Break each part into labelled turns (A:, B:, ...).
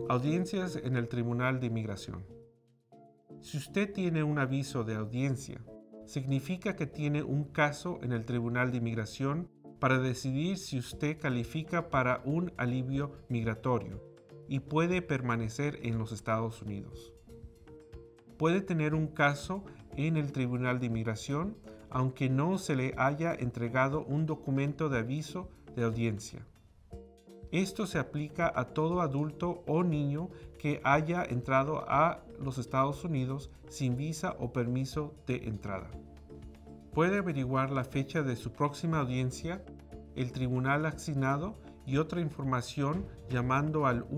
A: Audiencias en el Tribunal de Inmigración. Si usted tiene un aviso de audiencia, significa que tiene un caso en el Tribunal de Inmigración para decidir si usted califica para un alivio migratorio y puede permanecer en los Estados Unidos. Puede tener un caso en el Tribunal de Inmigración aunque no se le haya entregado un documento de aviso de audiencia. Esto se aplica a todo adulto o niño que haya entrado a los Estados Unidos sin visa o permiso de entrada. Puede averiguar la fecha de su próxima audiencia, el tribunal asignado y otra información llamando al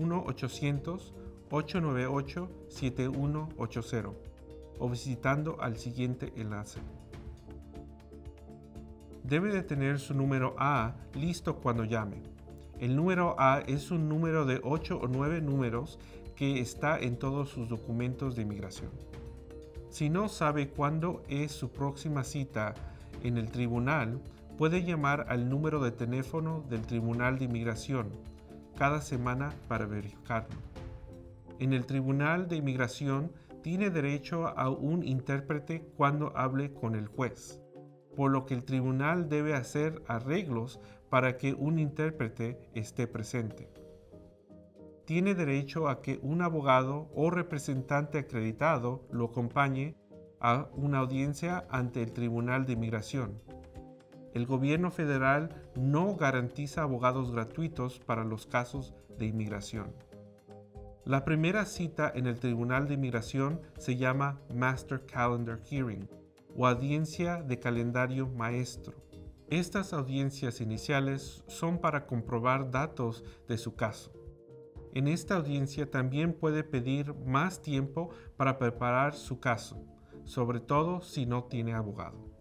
A: 1-800-898-7180 o visitando al siguiente enlace. Debe de tener su número A listo cuando llame. El número A es un número de 8 o 9 números que está en todos sus documentos de inmigración. Si no sabe cuándo es su próxima cita en el tribunal, puede llamar al número de teléfono del Tribunal de Inmigración cada semana para verificarlo. En el Tribunal de Inmigración tiene derecho a un intérprete cuando hable con el juez, por lo que el tribunal debe hacer arreglos para que un intérprete esté presente. Tiene derecho a que un abogado o representante acreditado lo acompañe a una audiencia ante el Tribunal de Inmigración. El gobierno federal no garantiza abogados gratuitos para los casos de inmigración. La primera cita en el Tribunal de Inmigración se llama Master Calendar Hearing o audiencia de calendario maestro. Estas audiencias iniciales son para comprobar datos de su caso. En esta audiencia también puede pedir más tiempo para preparar su caso, sobre todo si no tiene abogado.